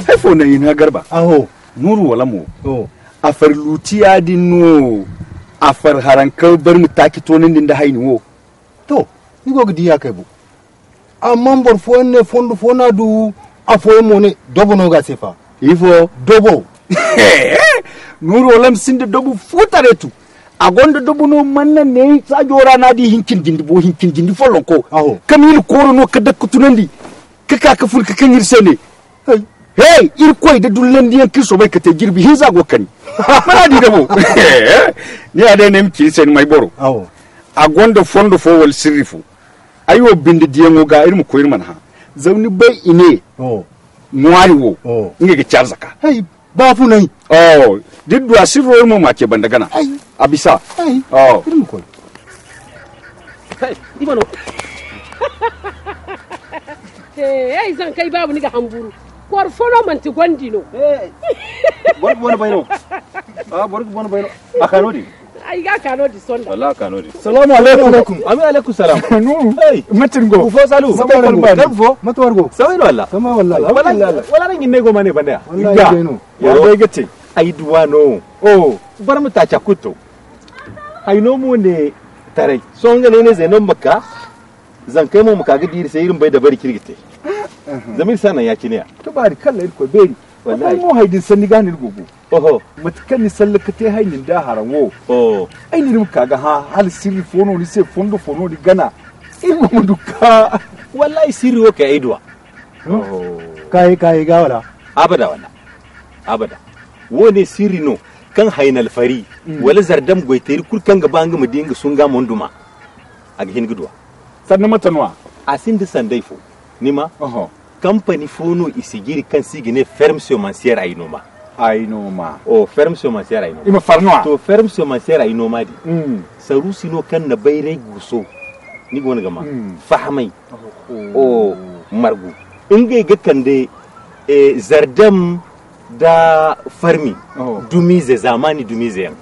haifo na yin garba aho nuru wala mo oh afar lutiya dinno afar harankar bar mu taki tonin din da haini wo to ni go gidi ya kai bu amma bor fo ne fondo fona du afo mo ne dobo no ga sefa ifo dobo nuru wala sinde dobu futaretu agonda dobu no manna ne sa jora na di hinkin jindi folon ko aho kamil koro no kada kutunandi kaka ka furka kan yirse ne hey ir koy da dullen diyan kiso bai ka te girbi hin zago kani mana di dabo ni ade nem ki sen mai boro aho agonda fondo fo wal sirrifu ayo bindi diyan ga irmu ko irman ha zawni bai ine oh nwari wo oh nge ga zaka hey ba fu nai oh diddu asirro irmu ma ke bandagana abisa oh irmu ko hey ibano hey zan kai babu ni ga hamburu kwar folo man ti gondino bor bona bayno bor bona bayno akanodi ai ga kanodi sonda wallahi kanodi salamu alaikum ami alaikum salam nuru hey matin go ku fo salu dan fo matwar go sawi walla kama wallahi wala nan ne go mane banda wallahi deno ya dai gace ai duwano oh bar mu ta cakuto ai no mu ne tare son ga ne zai non makka zan kai mu muka ga diri sai irin bai da bari kirgite zamir sana ya kiniya to bari kalla irko beri wallahi mo haidin sanni ganir gugu oho matakan ni sallaka te hainin da haranwo oh ai ni rimka ga ha hal sirri fono ni se fondo fono di gana in mu duka wallahi sirri wo kai aidwa oh kai ga wala abada wo ne sirri no kan hainal fari wala zardam goiteri kurkan ga banga mudinga sunga monduma aga hin gudwa sannan matanwa asin da sandaifo nima oho company fono isigiri kan sigine ferme semencière Ainoma oh ferme semencière Ainoma ima farnoa to ferme semencière Ainoma di sarusi no kan na bayre guso ni gona gama fahmai oh margu ingai ga kande zardam da farmi dumize zamani dumize yan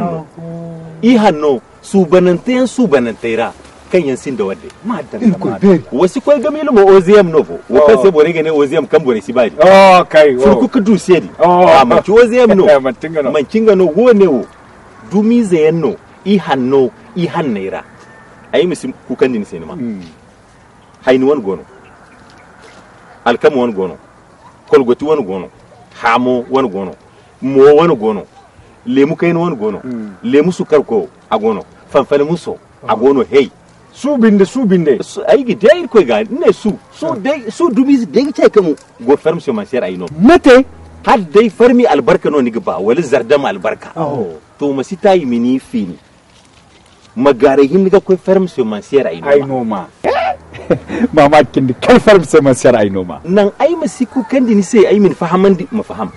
ihanno su banantaira kan yansin da wadde wasu kwai gami lumo oziyam novo wakan sai bore gane oziyam kan bore si bari kai furku kudu sedi man ci oziyam no man kinga no wone wo dumize yanno ihan naira ayi misim ku kan din sinima hayni won gono alkam won gono kolgoti won gono hamo won gono mo won gono lemu kayin won gono lemu sukar ko agono fanfale muso agono hey subinde ay gi dai ko ga ne su dubi dai ce kamu go ferme semencière Ainoma mate had dai farmi albarka no ni ba wala zardam albarka to masita yi mini fini magare hin ga ko ferme semencière Ainoma mama kindi kai ferme semencière Ainoma nan ay masiku kandi ni sai ay min fahamandi mafaham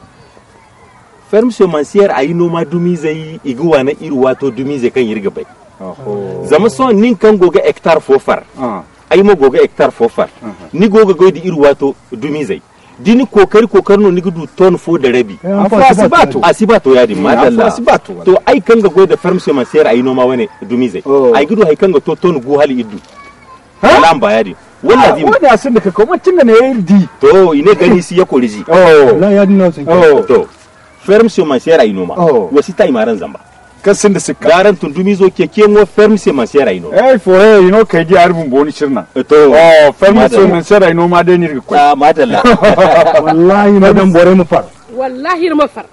ferme semencière Ainoma dumi zai iguwa na irwa to dumi zai kan yirga bai zama son nin kan goga hectare fofar ai mo goga hectare fofar ni goga goidi irwa to dumi zai dini kokari no ni gudu ton fo da rabi asibato ya di madalla to ai kan ga goida ferme semencière Ainoma wane dumi zai ai gudu hai kan ga to ton gu hali iddu lamba ya di wallahi wanda asin da ka kuma tinga ne yayin di to ine gani si ya koriji la ya dinna sai to ferme semencière Ainoma wasita imaran zamba kasin da suka garan tundumi zo keke mo ferme semencière Ainoma for kai ji arbun boni shirna to ferme semencière Ainoma dai ni ko madalla wallahi na dan bore mu far wallahi mu far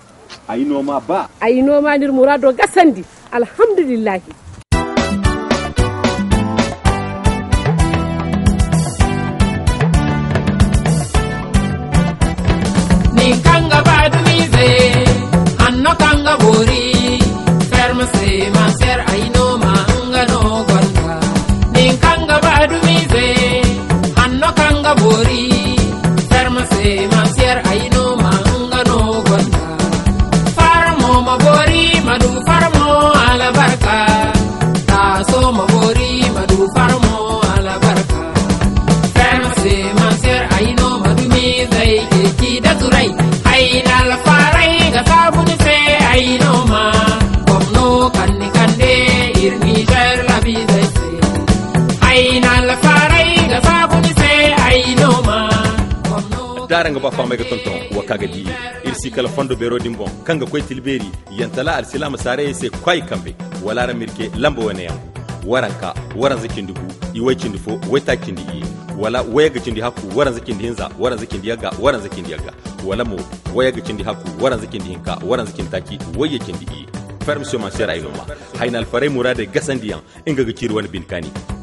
Ainoma nir murado gasandi alhamdulillah ni kanga badumize hanno kanga bori ferme semencière Ainoma ngano gonga ni kanga badumize hanno kanga bori ferme semencière Ainoma ngano gonga farmo mabori madu farmo ala barka taso mabori madu farmo ala barka ferme semencière Ainoma dumize ki da turai aina la farai ga sabuni se Ainoma komno kanni kande irni jar la bizai se aina la farai ga sabuni se Ainoma daranga ba fama ga tonton wa kaga di irsi kala fondo bero dimbon kanga koy tilberi yantala al silama sare se kwai kambe wala ramirke lamba wane yam waranka waran zakin dubu iwai kin dufo wai ta kin di wala waya ga kin di haku waran zakin di hinza waran zakin di yaga waran zakin di yaga wala mo waya ga kin di haku waran zakin di hinka waran zakin taki waye kin di Ferme semencière Ainoma hainal fare murade gasandiyan inga ga kirwan bin kani